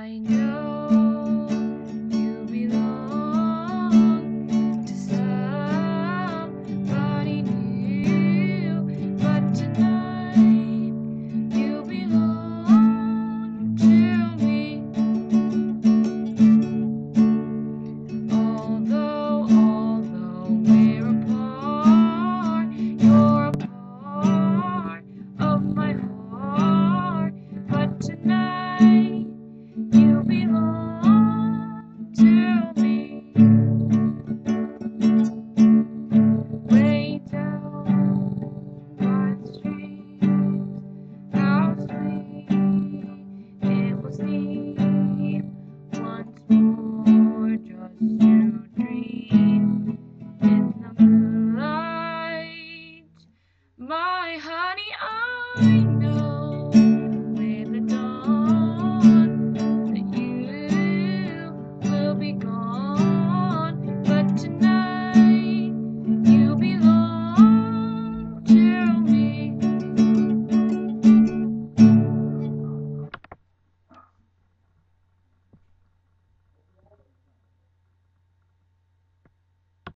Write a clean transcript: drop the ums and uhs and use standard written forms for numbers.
I know you belong to somebody new, but tonight you belong to me. Although we're apart, you're a part of my heart, but tonight